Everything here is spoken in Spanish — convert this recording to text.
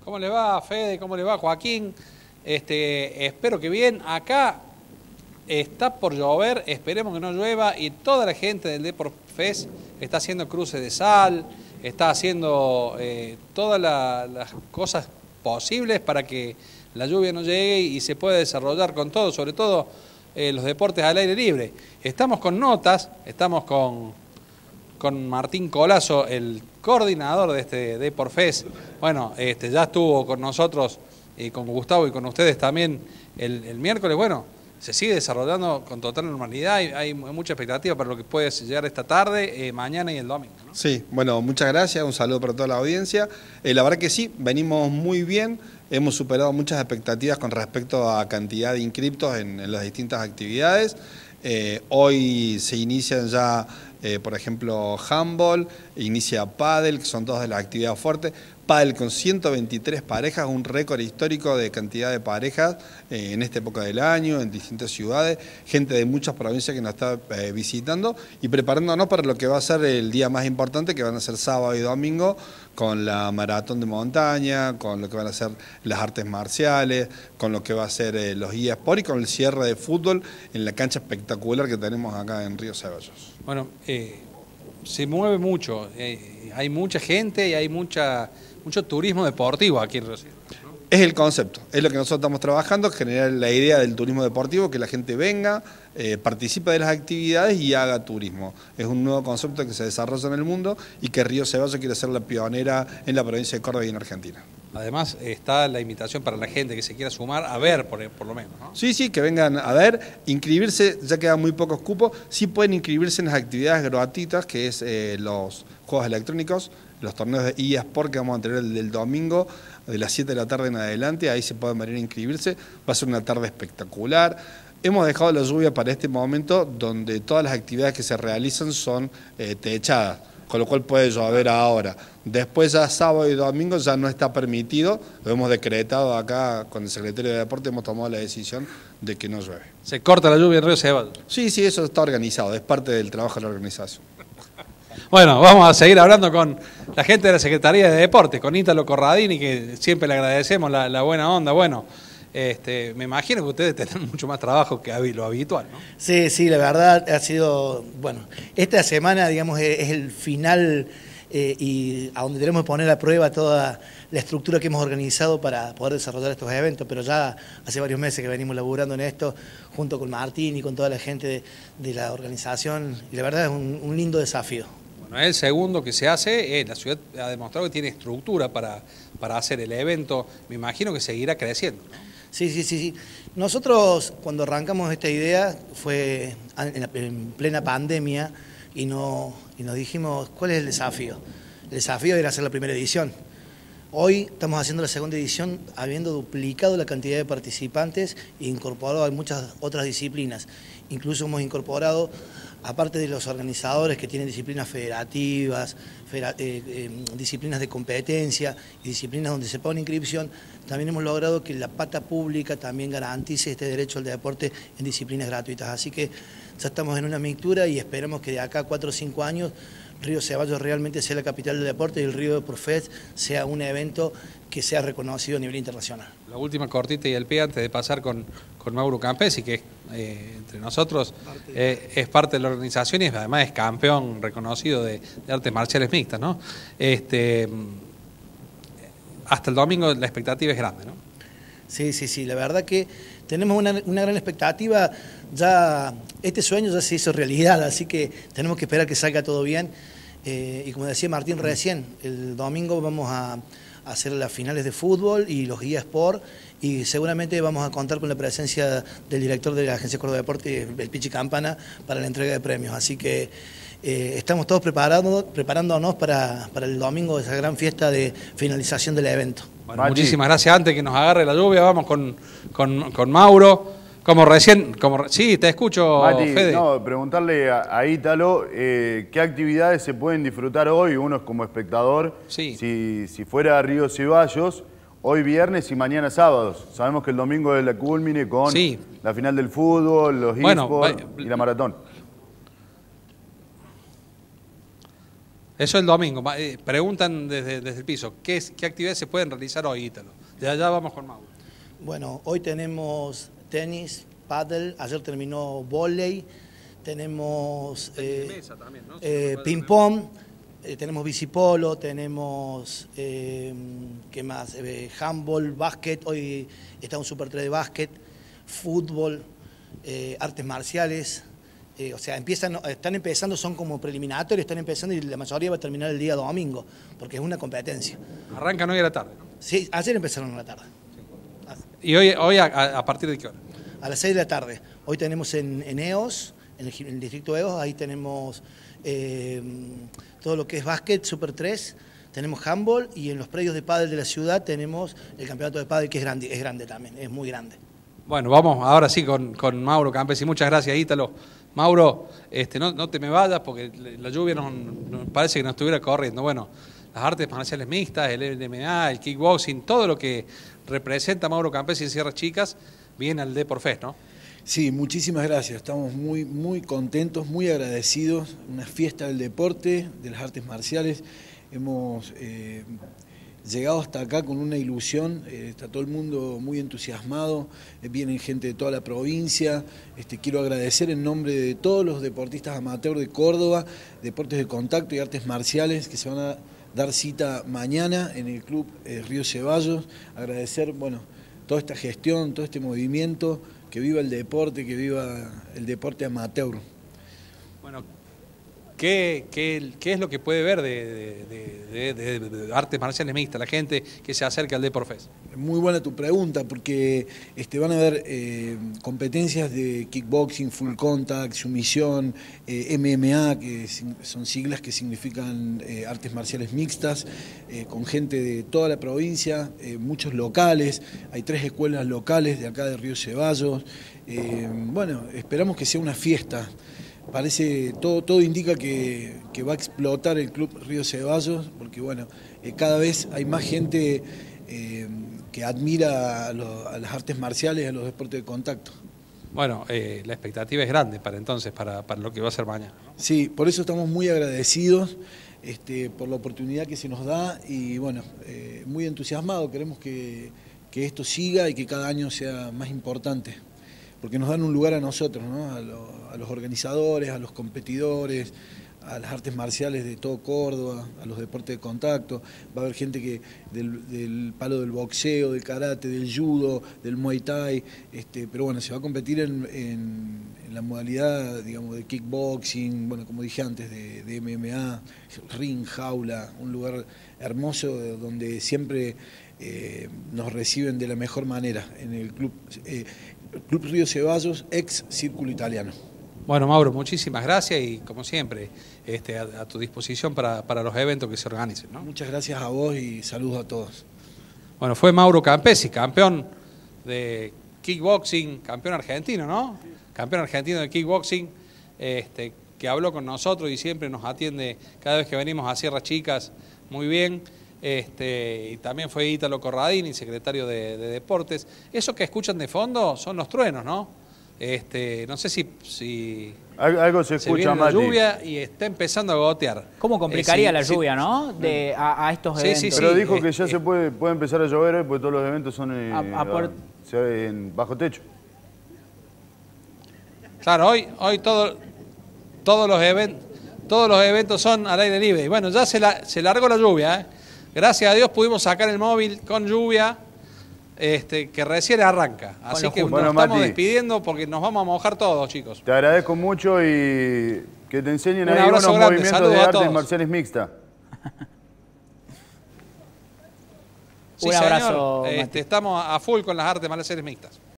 ¿Cómo le va, Fede? ¿Cómo le va, Joaquín? Espero que bien. Acá está por llover, esperemos que no llueva, y toda la gente del Deporfest está haciendo cruces de sal, está haciendo todas las cosas posibles para que la lluvia no llegue y se pueda desarrollar con todo, sobre todo los deportes al aire libre. Estamos con notas, estamos con Martín Colazo, el coordinador de este Deporfest. Bueno, ya estuvo con nosotros, con Gustavo y con ustedes también el miércoles. Bueno, se sigue desarrollando con total normalidad, hay mucha expectativa para lo que puede llegar esta tarde, mañana y el domingo, ¿no? Sí, bueno, muchas gracias, un saludo para toda la audiencia. La verdad que sí, venimos muy bien, hemos superado muchas expectativas con respecto a cantidad de inscriptos en las distintas actividades. Hoy se inician ya, por ejemplo, handball, inicia pádel, que son todas de las actividades fuertes. Pádel con 123 parejas, un récord histórico de cantidad de parejas en esta época del año, en distintas ciudades, gente de muchas provincias que nos está visitando y preparándonos para lo que va a ser el día más importante, que van a ser sábado y domingo, con la maratón de montaña, con lo que van a ser las artes marciales, con lo que va a ser los eSports y con el cierre de fútbol en la cancha espectacular que tenemos acá en Río Ceballos. Bueno, se mueve mucho, hay mucha gente y hay mucho turismo deportivo aquí en Río Ceballos, ¿no? Es el concepto, es lo que nosotros estamos trabajando, generar la idea del turismo deportivo, que la gente venga, participe de las actividades y haga turismo. Es un nuevo concepto que se desarrolla en el mundo y que Río Ceballos quiere ser la pionera en la provincia de Córdoba y en Argentina. Además está la invitación para la gente que se quiera sumar a ver, por lo menos, ¿no? Sí, que vengan a ver, inscribirse, ya quedan muy pocos cupos, sí pueden inscribirse en las actividades gratuitas, que es los juegos electrónicos, los torneos de eSports que vamos a tener el del domingo, de las 7 de la tarde en adelante, ahí se pueden venir a inscribirse, va a ser una tarde espectacular. Hemos dejado la lluvia para este momento donde todas las actividades que se realizan son techadas, con lo cual puede llover ahora. Después ya sábado y domingo ya no está permitido, lo hemos decretado acá con el secretario de Deporte, hemos tomado la decisión de que no llueve. ¿Se corta la lluvia en Río Ceballos? Sí, eso está organizado, es parte del trabajo de la organización. Bueno, vamos a seguir hablando con la gente de la Secretaría de Deportes, con Ítalo Corradini, que siempre le agradecemos la buena onda. Bueno, me imagino que ustedes tienen mucho más trabajo que lo habitual, ¿no? Sí, la verdad ha sido, bueno, esta semana, digamos, es el final y a donde tenemos que poner a prueba toda la estructura que hemos organizado para poder desarrollar estos eventos, pero ya hace varios meses que venimos laburando en esto, junto con Martín y con toda la gente de la organización, y la verdad es un lindo desafío. Bueno, el segundo que se hace, la ciudad ha demostrado que tiene estructura para hacer el evento, me imagino que seguirá creciendo, ¿no? Sí. Nosotros cuando arrancamos esta idea fue en plena pandemia y nos dijimos, ¿cuál es el desafío? El desafío era hacer la primera edición. Hoy estamos haciendo la segunda edición habiendo duplicado la cantidad de participantes e incorporado a muchas otras disciplinas. Incluso hemos incorporado, aparte de los organizadores que tienen disciplinas federativas, disciplinas de competencia y disciplinas donde se pone inscripción, también hemos logrado que la pata pública también garantice este derecho al deporte en disciplinas gratuitas. Así que ya estamos en una mixtura y esperamos que de acá a 4 o 5 años Río Ceballos realmente sea la capital del deporte y el Río Deporfest sea un evento que sea reconocido a nivel internacional. La última cortita y el pie antes de pasar con Mauro Campesi, que entre nosotros es parte de la organización y además es campeón reconocido de artes marciales mixtas, ¿no? Hasta el domingo la expectativa es grande, ¿no? Sí, la verdad que tenemos una gran expectativa, ya este sueño ya se hizo realidad, así que tenemos que esperar que salga todo bien, y como decía Martín recién, el domingo vamos a hacer las finales de fútbol y los eSports, y seguramente vamos a contar con la presencia del director de la Agencia Córdoba de Deporte, el Pichi Campana, para la entrega de premios, así que estamos todos preparándonos para el domingo, esa gran fiesta de finalización del evento. Bueno, muchísimas gracias. Antes que nos agarre la lluvia, vamos con Mauro. Sí, te escucho, Mati, Fede. No, preguntarle a Ítalo qué actividades se pueden disfrutar hoy, uno como espectador, sí. si fuera a Río Ceballos, hoy viernes y mañana sábados. Sabemos que el domingo es la culmine con la final del fútbol, los eSports y la maratón. Eso el domingo. Preguntan desde el piso, ¿qué actividades se pueden realizar hoy, Ítalo? De allá vamos con Mauro. Bueno, hoy tenemos tenis, pádel, ayer terminó vóley, tenemos ping-pong, tenemos bicipolo, tenemos, ¿qué más? Handball, básquet, hoy está un Super 3 de básquet, fútbol, artes marciales. O sea, están empezando, son como preliminatorios, están empezando y la mayoría va a terminar el día domingo, porque es una competencia. Arrancan hoy a la tarde, ¿no? Sí, ayer empezaron a la tarde. Sí. ¿Y hoy a partir de qué hora? A las 6 de la tarde. Hoy tenemos en EOS, en el distrito EOS, ahí tenemos todo lo que es básquet, Super 3, tenemos handball y en los predios de pádel de la ciudad tenemos el campeonato de pádel que es grande también, es muy grande. Bueno, vamos ahora sí con Mauro Campesi. Muchas gracias, Ítalo. Mauro, no te me vayas porque la lluvia nos parece que nos estuviera corriendo. Bueno, las artes marciales mixtas, el MMA, el kickboxing, todo lo que representa Mauro Campesi en Sierras Chicas, viene al Deporfest, ¿no? Sí, muchísimas gracias. Estamos muy contentos, muy agradecidos. Una fiesta del deporte, de las artes marciales. Hemos llegado hasta acá con una ilusión, está todo el mundo muy entusiasmado, vienen gente de toda la provincia. Quiero agradecer en nombre de todos los deportistas amateur de Córdoba, deportes de contacto y artes marciales que se van a dar cita mañana en el Club Río Ceballos. Agradecer, bueno, toda esta gestión, todo este movimiento, que viva el deporte, que viva el deporte amateur. Bueno, ¿qué es lo que puede ver de artes marciales mixtas la gente que se acerca al Deporfest? Muy buena tu pregunta, porque van a haber competencias de kickboxing, full contact, sumisión, MMA, que son siglas que significan artes marciales mixtas, con gente de toda la provincia, muchos locales, hay 3 escuelas locales de acá de Río Ceballos. Bueno, esperamos que sea una fiesta. Parece, todo indica que va a explotar el Club Río Ceballos, porque bueno, cada vez hay más gente que admira a las artes marciales, a los deportes de contacto. Bueno, la expectativa es grande para entonces, para lo que va a ser mañana, ¿no? Sí, por eso estamos muy agradecidos por la oportunidad que se nos da y bueno, muy entusiasmados, queremos que esto siga y que cada año sea más importante. Porque nos dan un lugar a nosotros, ¿no? A los organizadores, a los competidores, a las artes marciales de todo Córdoba, a los deportes de contacto. Va a haber gente que del palo del boxeo, del karate, del judo, del muay thai, pero bueno, se va a competir en la modalidad, digamos, de kickboxing, bueno, como dije antes, de MMA, ring, jaula, un lugar hermoso donde siempre nos reciben de la mejor manera en el Club Río Ceballos, ex Círculo Italiano. Bueno, Mauro, muchísimas gracias y como siempre, a tu disposición para los eventos que se organicen, ¿no? Muchas gracias a vos y saludos a todos. Bueno, fue Mauro Campesi, campeón de kickboxing, campeón argentino, ¿no? Campeón argentino de kickboxing, que habló con nosotros y siempre nos atiende cada vez que venimos a Sierras Chicas muy bien. Y también fue Ítalo Corradini, secretario de Deportes. Eso que escuchan de fondo son los truenos, ¿no? No sé si algo se escucha más. La lluvia y está empezando a gotear. ¿Cómo complicaría la lluvia, no? A estos eventos. Sí, pero dijo que ya se puede empezar a llover hoy porque todos los eventos son en bajo techo. Claro, hoy todos los eventos son al aire libre. Y bueno, ya se largó la lluvia, ¿eh? Gracias a Dios pudimos sacar el móvil con lluvia, que recién arranca. Así que nos estamos despidiendo porque nos vamos a mojar todos, chicos. Te agradezco mucho y que te enseñen ahí unos movimientos de artes marciales mixtas. Sí, un abrazo, señor. Estamos a full con las artes marciales mixtas.